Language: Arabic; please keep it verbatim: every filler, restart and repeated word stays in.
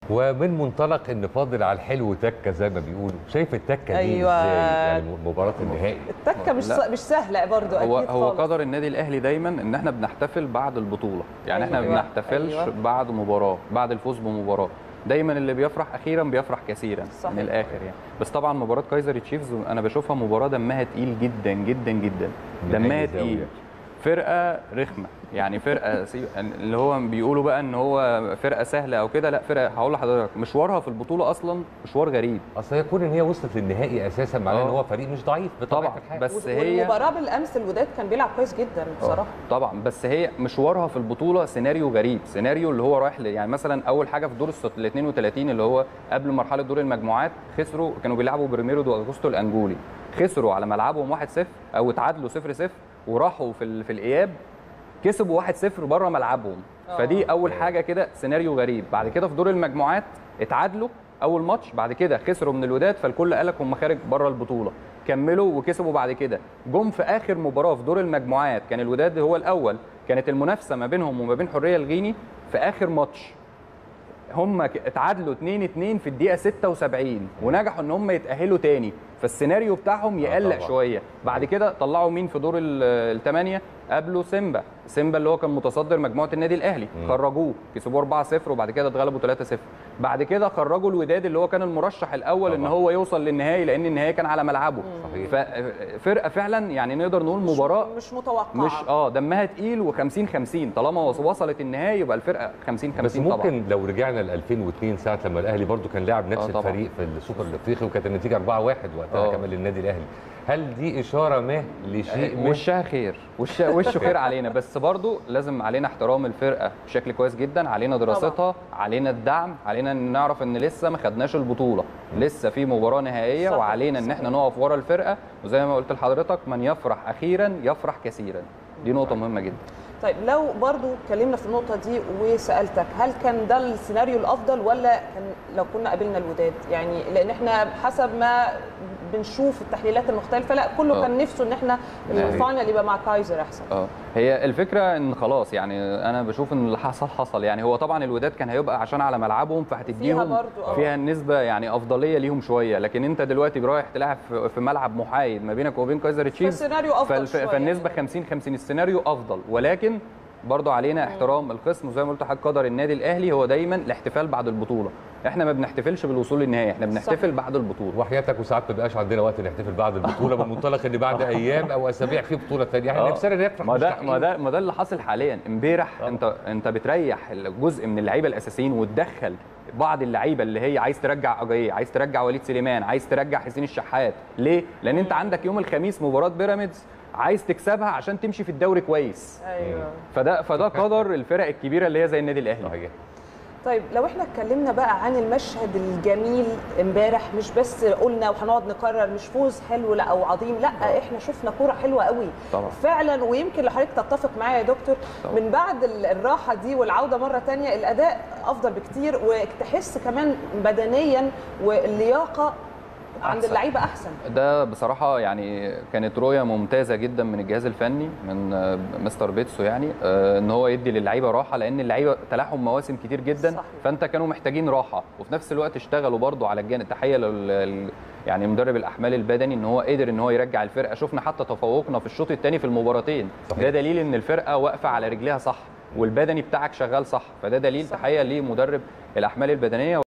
ومن منطلق ان فاضل على الحلو تكه زي ما بيقولوا، شايف التكه دي أيوة. ازاي؟ يعني مباراه النهائي التكه مش مش سهله برضو. هو اكيد هو خالص. قدر النادي الاهلي دايما ان احنا بنحتفل بعد البطوله، يعني احنا ما أيوة. بنحتفلش أيوة. بعد مباراه، بعد الفوز بمباراه. دايما اللي بيفرح اخيرا بيفرح كثيرا. صحيح. من الاخر يعني. بس طبعا مباراه كايزر تشيفز انا بشوفها مباراه دمها تقيل جدا جدا جدا. دمها تقيل، فرقه رخمه، يعني فرقه اللي هو بيقولوا بقى ان هو فرقه سهله او كده، لا فرقه هقول لحضرتك مشوارها في البطوله اصلا مشوار غريب. اصل هي كون ان هي وصلت للنهائي اساسا معناه ان هو فريق مش ضعيف طبعا، بس هي والمباراه بالامس الوداد كان بيلعب كويس جدا بصراحه. طبعا، بس هي مشوارها في البطوله سيناريو غريب، سيناريو اللي هو رايح يعني مثلا اول حاجه في دور ال اثنين وثلاثين اللي هو قبل مرحله دور المجموعات خسروا، كانوا بيلعبوا بريميرو دو اغوستو الانجولي، خسروا على ملعبهم واحد صفر او اتعادلوا صفر صفر وراحوا في في الاياب كسبوا واحد صفر بره ملعبهم. أوه. فدي اول حاجه كده سيناريو غريب. بعد كده في دور المجموعات اتعادلوا اول ماتش، بعد كده خسروا من الوداد، فالكل قال لك هم خارج بره البطوله، كملوا وكسبوا. بعد كده جم في اخر مباراه في دور المجموعات كان الوداد هو الاول، كانت المنافسه ما بينهم وما بين حريه الغيني في اخر ماتش، هم اتعادلوا اتنين اتنين في الدقيقه ستة وسبعين ونجحوا ان هم يتاهلوا تاني، فالسيناريو بتاعهم يقلق آه شويه. بعد كده طلعوا مين في دور الثمانيه؟ قابلوا سيمبا، سيمبا اللي هو كان متصدر مجموعه النادي الاهلي، خرجوه كسبوه أربعة صفر وبعد كده اتغلبوا ثلاثة صفر. بعد كده خرجوا الوداد اللي هو كان المرشح الاول طبعا ان هو يوصل للنهائي لان النهائي كان على ملعبه. صحيح. ففرقه فعلا يعني نقدر نقول مباراه مش, مش متوقعه، مش اه دمها تقيل و50 50 طالما وصلت النهائي يبقى الفرقه خمسين خمسين طبعا. بس ممكن لو رجعنا ل ألفين واثنين ساعه لما الاهلي برضو كان لاعب نفس آه الفريق في السوبر الافريقي وكانت النتيجه أربعة واحد وقتها كمان للنادي الاهلي، هل دي اشاره ما لشيء ما؟ وشها خير، وش وشه خير علينا، بس برضو لازم علينا احترام الفرقه بشكل كويس جدا، علينا دراستها طبعا. علينا الدعم، علينا ان نعرف ان لسه ما خدناش البطوله، لسه في مباراه نهائيه صحيح. وعلينا ان احنا نقف ورا الفرقه، وزي ما قلت لحضرتك من يفرح اخيرا يفرح كثيرا، دي نقطه مهمه جدا. طيب لو برضو اتكلمنا في النقطه دي وسالتك هل كان ده السيناريو الافضل ولا كان لو كنا قابلنا الوداد؟ يعني لان احنا حسب ما بنشوف التحليلات المختلفه لا كله أوه. كان نفسه ان احنا الفاينل يبقى مع كايزر احسن. اه هي الفكره ان خلاص يعني انا بشوف ان اللي حصل حصل، يعني هو طبعا الوداد كان هيبقى عشان على ملعبهم فهتديهم فيها, فيها النسبه يعني افضليه ليهم شويه، لكن انت دلوقتي رايح تلعب في ملعب محايد ما بينك وبين كايزر تشيفز، فالسيناريو افضل شويه، فالنسبه خمسين خمسين، السيناريو افضل، ولكن برضو علينا احترام الخصم، وزي ما قلت لحضرتك قدر النادي الاهلي هو دايما الاحتفال بعد البطوله، احنا ما بنحتفلش بالوصول للنهائي، احنا بنحتفل صح. بعد البطوله. وحياتك وساعات ما بيبقاش عندنا وقت نحتفل بعد البطوله من منطلق ان بعد ايام او اسابيع في بطوله ثانيه احنا نفسنا نفرح. ما ده ما ده ما ده اللي حاصل حاليا. امبارح انت انت بتريح جزء من اللعيبه الاساسيين وتدخل بعض اللعيبه اللي هي عايز ترجع اجاييه، عايز ترجع وليد سليمان، عايز ترجع حسين الشحات، ليه؟ لان انت عندك يوم الخميس مباراه بيراميدز عايز تكسبها عشان تمشي في الدوري كويس. ايوه فده فده قدر الفرق الكبيره اللي هي زي النادي الاهلي. صحيح. طيب لو احنا اتكلمنا بقى عن المشهد الجميل امبارح، مش بس قلنا وهنقعد نكرر مش فوز حلو لا او عظيم، لا طبعا. احنا شفنا كوره حلوه قوي طبعا. فعلا، ويمكن لحضرتك تتفق معايا يا دكتور طبعا. من بعد الراحه دي والعوده مره ثانيه الاداء افضل بكتير، وتحس كمان بدنيا واللياقه عند اللعيبه احسن. ده بصراحه يعني كانت رؤيه ممتازه جدا من الجهاز الفني من مستر بيتسو، يعني ان هو يدي للعيبه راحه، لان اللعيبه تلاحم مواسم كتير جدا صحيح. فانت كانوا محتاجين راحه، وفي نفس الوقت اشتغلوا برضو على الجانب. تحيه لل يعني مدرب الاحمال البدني ان هو قدر ان هو يرجع الفرقه، شفنا حتى تفوقنا في الشوط الثاني في المباراتين صحيح. ده دليل ان الفرقه واقفه على رجليها صح، والبدني بتاعك شغال صح، فده دليل صحيح. تحيه لمدرب الاحمال البدنيه.